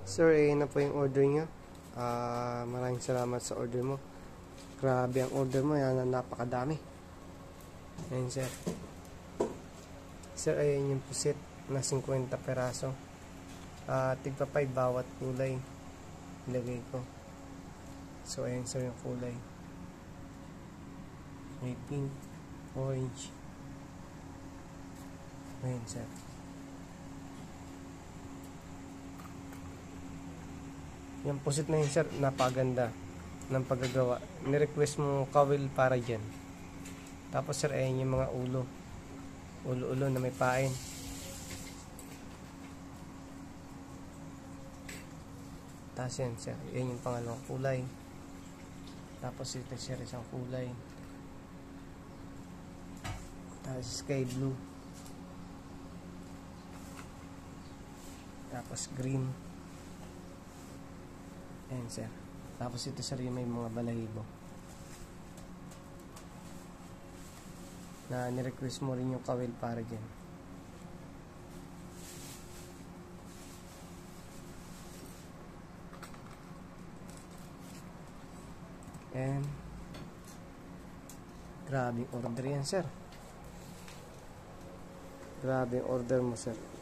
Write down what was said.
Sir, na po yung order nyo. Maraming salamat sa order mo. Grabe ang order mo, yan, napakadami. Ayan sir. Sir, ayan yung pusit na 50 peraso. Tigpa 5 bawat kulay. Ilagay ko. So ayan sir yung kulay. May pink, orange. Ayan sir. Yung pusit na yun sir, napaganda ng paggagawa. Ni-request mo kawil para dyan. Tapos sir, ayan yung mga ulo. Ulo-ulo na may pain. Tapos yan sir, yan yung pangalawang kulay. Tapos ito sir, isang kulay. Tapos sky blue. Tapos green. Ayan sir. Tapos ito sir yung may mga balahibo. Na nirequest mo rin yung kawil para dyan. And grabe order yan sir. Grabe order mo sir.